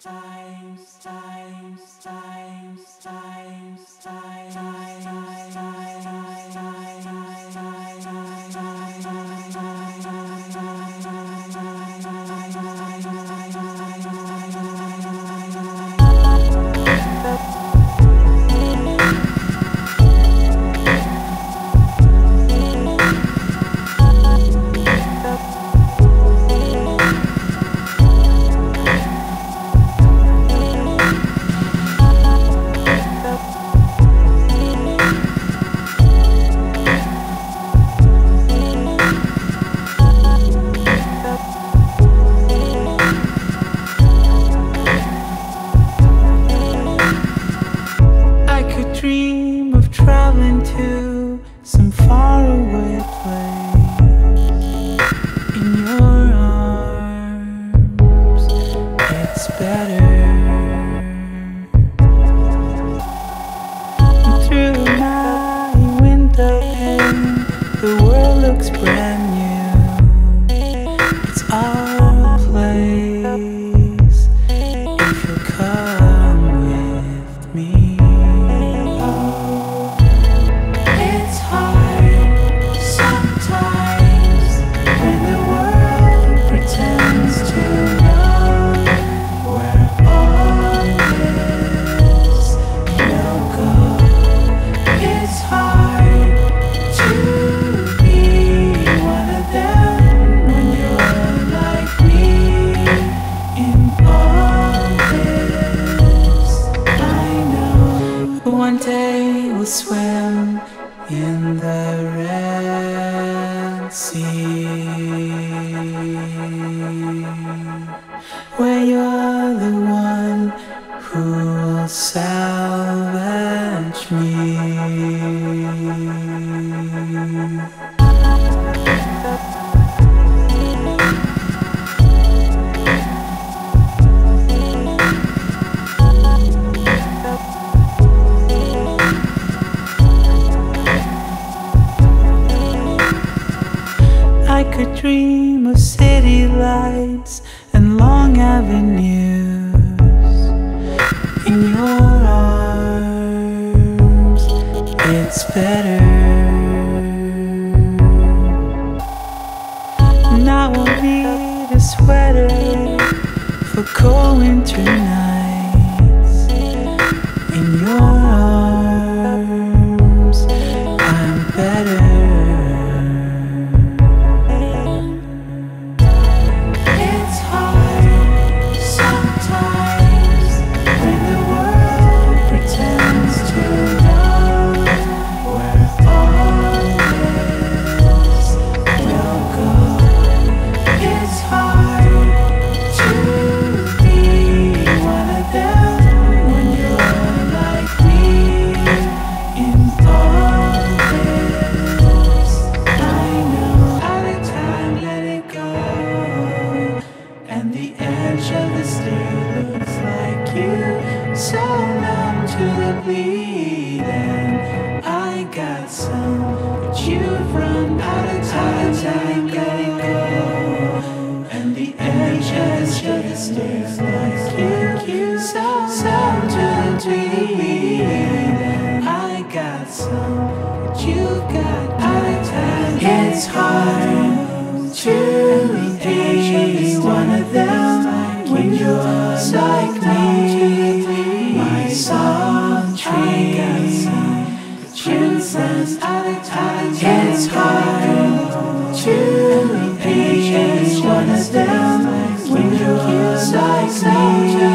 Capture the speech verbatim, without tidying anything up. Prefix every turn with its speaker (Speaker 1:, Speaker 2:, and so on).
Speaker 1: Dream of traveling to some faraway place. In your arms, it's better. Through my window pane, the world looks brand new. It's our place if you'll come with me. One day we'll swim in the Red Sea, where you're the one who will salvage me. I could dream of city lights and long avenues. In your arms, it's better. And I won't need a sweater for cold winter nights. In your arms, I'm better. So numb to the bleeding, I got some, but you've run out of time, time, letting go. And the edges of the stairs like you, so numb to the bleeding, I got some, but you've got out of time. It's hard to be one of them when you're like me. Soft dreams, choosing it's hard to be one of them when you're like me.